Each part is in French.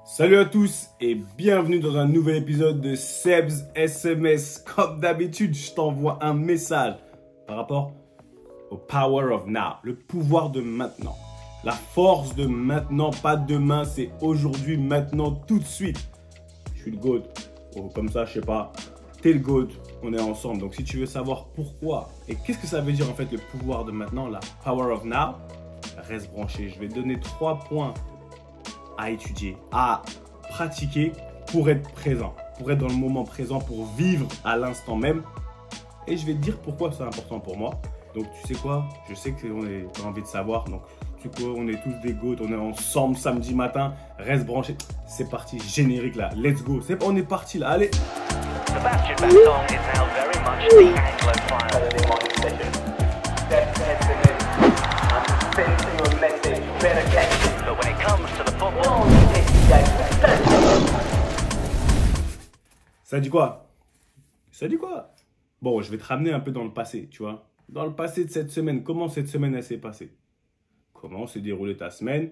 Salut à tous et bienvenue dans un nouvel épisode de Seb's SMS. Comme d'habitude, je t'envoie un message par rapport au Power of Now, le pouvoir de maintenant. La force de maintenant, pas demain, c'est aujourd'hui, maintenant, tout de suite. Je suis le GOAT, ou comme ça, je sais pas, t'es le GOAT, on est ensemble. Donc si tu veux savoir pourquoi et qu'est-ce que ça veut dire en fait le pouvoir de maintenant, la Power of Now, reste branché. Je vais te donner 3 points à étudier, à pratiquer pour être présent, pour être dans le moment présent, pour vivre à l'instant même. Et je vais te dire pourquoi c'est important pour moi. Donc tu sais quoi, je sais que tu as envie de savoir. Donc tu sais quoi, on est tous des goats, on est ensemble samedi matin, reste branché. C'est parti, générique là, let's go. On est parti là, allez. Sebastian Vettel is now very much the Anglophile. But when it comes to the football, Ça dit quoi? Ça dit quoi? Bon, je vais te ramener un peu dans le passé, tu vois. Dans le passé de cette semaine, comment cette semaine elle s'est passée? Comment s'est déroulée ta semaine?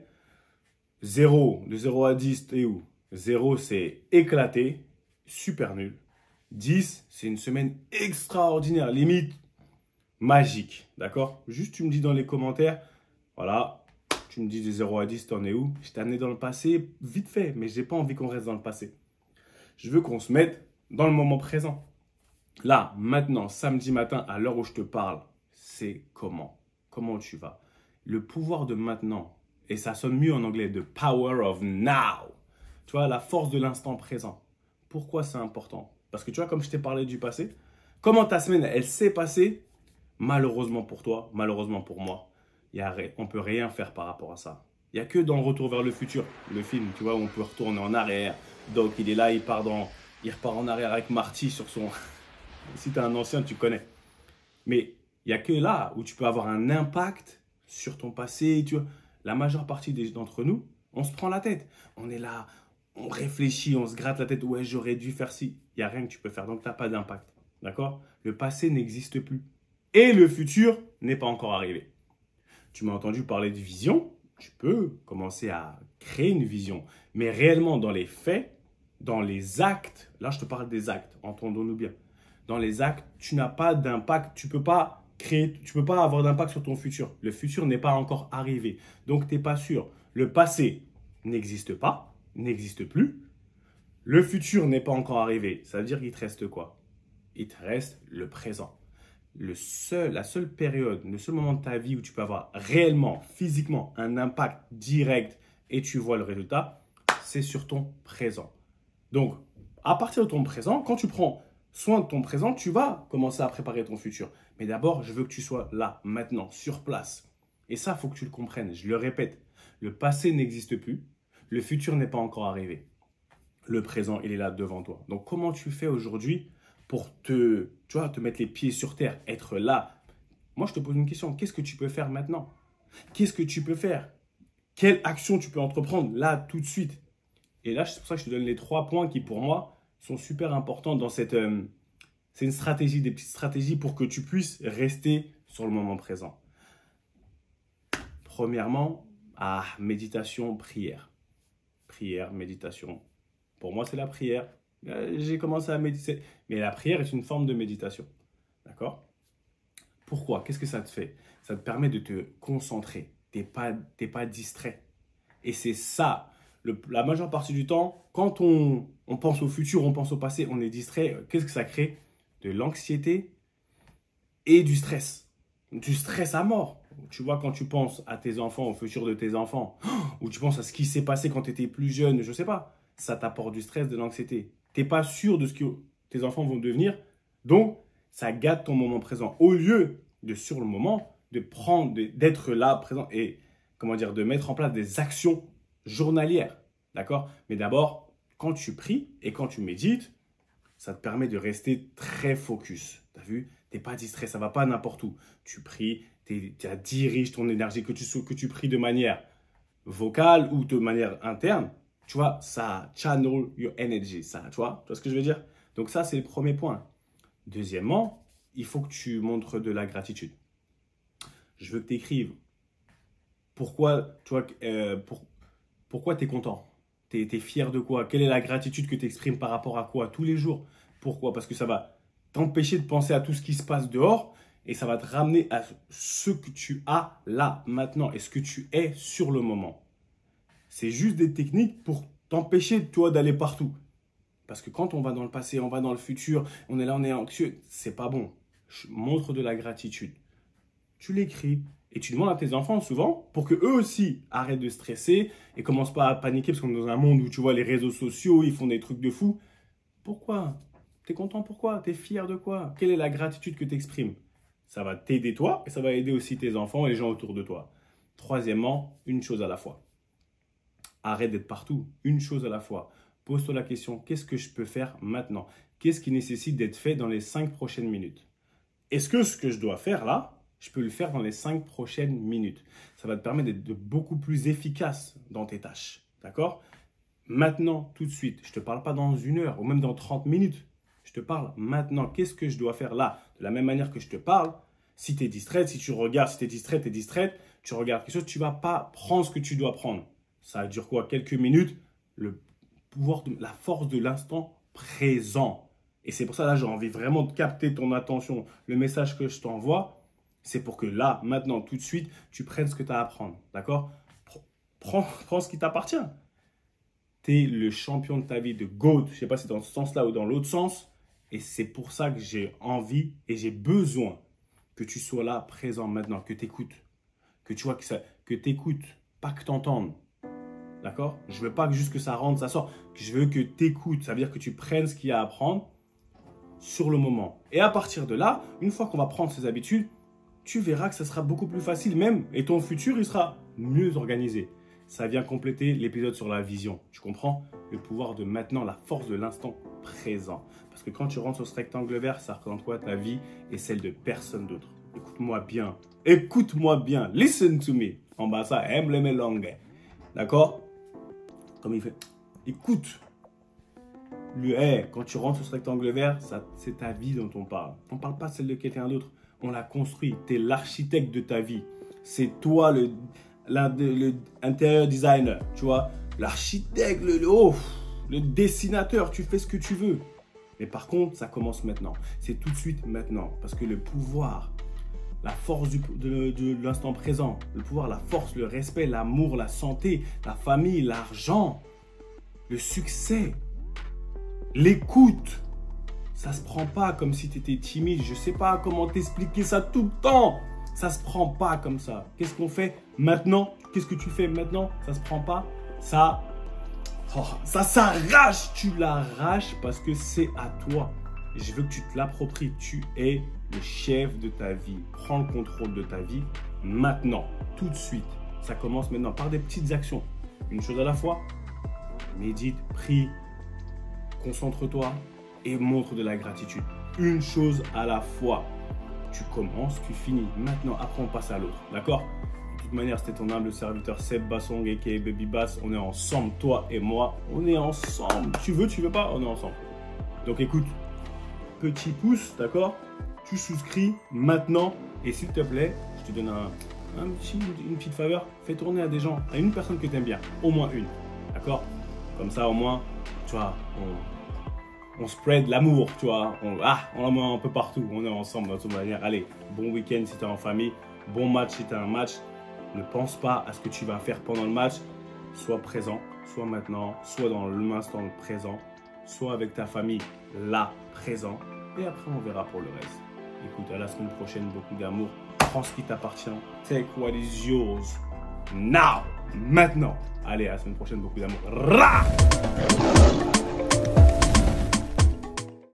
0, de 0 à 10, t'es où? 0, c'est éclaté, super nul. 10, c'est une semaine extraordinaire, limite magique, d'accord? Juste tu me dis dans les commentaires, voilà, tu me dis de 0 à 10, t'en es où? Je t'ai amené dans le passé vite fait, mais j'ai pas envie qu'on reste dans le passé. Je veux qu'on se mette dans le moment présent. Là, maintenant, samedi matin, à l'heure où je te parle, c'est comment? Comment tu vas? Le pouvoir de maintenant, et ça sonne mieux en anglais, the power of now. Tu vois, la force de l'instant présent. Pourquoi c'est important? Parce que tu vois, comme je t'ai parlé du passé, comment ta semaine, elle s'est passée, malheureusement pour toi, malheureusement pour moi, on ne peut rien faire par rapport à ça. Il n'y a que dans Retour vers le futur, le film, tu vois, où on peut retourner en arrière. Donc, il est là, il repart en arrière avec Marty sur son... Si tu es un ancien, tu connais. Mais il n'y a que là où tu peux avoir un impact sur ton passé. Tu vois. La majeure partie d'entre nous, on se prend la tête. On est là, on réfléchit, on se gratte la tête. Ouais, j'aurais dû faire ci. Il n'y a rien que tu peux faire, donc tu n'as pas d'impact. D'accord? Le passé n'existe plus. Et le futur n'est pas encore arrivé. Tu m'as entendu parler de vision. Tu peux commencer à créer une vision. Mais réellement, dans les faits, dans les actes, là je te parle des actes, entendons-nous bien. Dans les actes, tu n'as pas d'impact, tu peux pas avoir d'impact sur ton futur. Le futur n'est pas encore arrivé, donc tu n'es pas sûr. Le passé n'existe pas, n'existe plus. Le futur n'est pas encore arrivé, ça veut dire qu'il te reste quoi? Il te reste le présent. La seule période, le seul moment de ta vie où tu peux avoir réellement, physiquement, un impact direct et tu vois le résultat, c'est sur ton présent. Donc, à partir de ton présent, quand tu prends soin de ton présent, tu vas commencer à préparer ton futur. Mais d'abord, je veux que tu sois là, maintenant, sur place. Et ça, il faut que tu le comprennes. Je le répète, le passé n'existe plus, le futur n'est pas encore arrivé. Le présent, il est là devant toi. Donc, comment tu fais aujourd'hui pour te mettre les pieds sur terre, être là? Moi, je te pose une question. Qu'est-ce que tu peux faire maintenant? Qu'est-ce que tu peux faire? Quelle action tu peux entreprendre là, tout de suite? Et là, c'est pour ça que je te donne les 3 points qui, pour moi, sont super importants dans cette... c'est une stratégie, des petites stratégies pour que tu puisses rester sur le moment présent. Premièrement, méditation, prière. Prière, méditation. Pour moi, c'est la prière. J'ai commencé à méditer. Mais la prière est une forme de méditation. D'accord? Pourquoi? Qu'est-ce que ça te fait? Ça te permet de te concentrer. Tu n'es pas distrait. Et c'est ça, la majeure partie du temps, quand on pense au futur, on pense au passé, on est distrait. Qu'est-ce que ça crée? De l'anxiété et du stress. Du stress à mort. Tu vois, quand tu penses à tes enfants, au futur de tes enfants, ou tu penses à ce qui s'est passé quand tu étais plus jeune, je ne sais pas, ça t'apporte du stress, de l'anxiété. Tu n'es pas sûr de ce que tes enfants vont devenir, donc ça gâte ton moment présent. Au lieu de, sur le moment, d'être là, présent, et de mettre en place des actions journalières. D'accord? Mais d'abord, quand tu pries et quand tu médites, ça te permet de rester très focus. Tu as vu? Tu n'es pas distrait, ça ne va pas n'importe où. Tu pries, tu diriges ton énergie, que tu pries de manière vocale ou de manière interne. Tu vois, ça channel your energy, ça, tu vois ce que je veux dire? Donc ça, c'est le premier point. Deuxièmement, il faut que tu montres de la gratitude. Je veux que tu écrives pourquoi tu es content. T'es fier de quoi? Quelle est la gratitude que tu exprimes par rapport à quoi tous les jours? Pourquoi? Parce que ça va t'empêcher de penser à tout ce qui se passe dehors et ça va te ramener à ce que tu as là, maintenant et ce que tu es sur le moment. C'est juste des techniques pour t'empêcher, toi, d'aller partout. Parce que quand on va dans le passé, on va dans le futur, on est là, on est anxieux, c'est pas bon. Montre de la gratitude. Tu l'écris et tu demandes à tes enfants souvent pour que eux aussi arrêtent de stresser et commencent pas à paniquer parce qu'on est dans un monde où tu vois les réseaux sociaux, ils font des trucs de fou. Pourquoi? T'es content pourquoi? T'es fier de quoi? Quelle est la gratitude que tu exprimes? Ça va t'aider toi et ça va aider aussi tes enfants et les gens autour de toi. Troisièmement, une chose à la fois. Arrête d'être partout, une chose à la fois. Pose-toi la question, qu'est-ce que je peux faire maintenant? Qu'est-ce qui nécessite d'être fait dans les 5 prochaines minutes? Est-ce que ce que je dois faire là, je peux le faire dans les 5 prochaines minutes? Ça va te permettre d'être beaucoup plus efficace dans tes tâches. D'accord? Maintenant, tout de suite. Je ne te parle pas dans 1 heure ou même dans 30 minutes. Je te parle maintenant. Qu'est-ce que je dois faire là? De la même manière que je te parle, si tu es distraite, si tu regardes, si tu es distraite, tu regardes quelque chose, tu ne vas pas prendre ce que tu dois prendre. Ça dure quoi? Quelques minutes. Le pouvoir, la force de l'instant présent. Et c'est pour ça, là, j'ai envie vraiment de capter ton attention. Le message que je t'envoie, c'est pour que là, maintenant, tout de suite, tu prennes ce que tu as à prendre. D'accord? Prends ce qui t'appartient. Tu es le champion de ta vie, de GOAT. Je ne sais pas si c'est dans ce sens-là ou dans l'autre sens. Et c'est pour ça que j'ai envie et j'ai besoin que tu sois là, présent maintenant, que tu écoutes. Que tu vois que tu écoutes, pas que tu entendes. D'accord? Je ne veux pas juste que ça rentre, ça sort. Je veux que tu écoutes. Ça veut dire que tu prennes ce qu'il y a à prendre sur le moment. Et à partir de là, une fois qu'on va prendre ces habitudes, tu verras que ça sera beaucoup plus facile même. Et ton futur, il sera mieux organisé. Ça vient compléter l'épisode sur la vision. Tu comprends? Le pouvoir de maintenant, la force de l'instant présent. Parce que quand tu rentres sur ce rectangle vert, ça représente quoi? Ta vie et celle de personne d'autre. Écoute-moi bien. Écoute-moi bien. Listen to me. En bas, ça, aime les langues. D'accord? Comme il fait. Écoute. Quand tu rentres sur ce rectangle vert, c'est ta vie dont on parle. On ne parle pas de celle de quelqu'un d'autre. On l'a construit. Tu es l'architecte de ta vie. C'est toi le intérieur designer. Tu vois, l'architecte, le dessinateur. Tu fais ce que tu veux. Mais par contre, ça commence maintenant. C'est tout de suite maintenant. Parce que le pouvoir, la force de l'instant présent, le pouvoir, la force, le respect, l'amour, la santé, la famille, l'argent, le succès, l'écoute, ça se prend pas comme si tu étais timide. Je sais pas comment t'expliquer ça tout le temps. Ça se prend pas comme ça. Qu'est-ce qu'on fait maintenant? Qu'est-ce que tu fais maintenant? Ça se prend pas. Ça s'arrache. Tu l'arraches parce que c'est à toi. Je veux que tu te l'appropries. Tu es le chef de ta vie. Prends le contrôle de ta vie maintenant, tout de suite. Ça commence maintenant par des petites actions. Une chose à la fois. Médite, prie, concentre-toi et montre de la gratitude. Une chose à la fois. Tu commences, tu finis. Maintenant, après, on passe à l'autre. D'accord? De toute manière, c'était ton humble serviteur Seb Bassong, a.k.a. Baby Bass. On est ensemble, toi et moi. On est ensemble. Tu veux, tu veux pas, on est ensemble. Donc, écoute, petit pouce, d'accord? Tu souscris maintenant. Et s'il te plaît, je te donne une petite faveur. Fais tourner à des gens, à une personne que tu aimes bien. Au moins une. D'accord? Comme ça, au moins, tu vois, on spread l'amour, tu vois. On l'envoie un peu partout. On est ensemble de toute manière. Allez, bon week-end si tu es en famille. Bon match si tu as un match. Ne pense pas à ce que tu vas faire pendant le match. Sois présent, soit maintenant, soit dans l'instant présent, soit avec ta famille, là, présent. Et après, on verra pour le reste. Écoute, à la semaine prochaine, beaucoup d'amour. Prends ce qui t'appartient. Take what is yours. Now. Maintenant. Allez, à la semaine prochaine, beaucoup d'amour. Ra!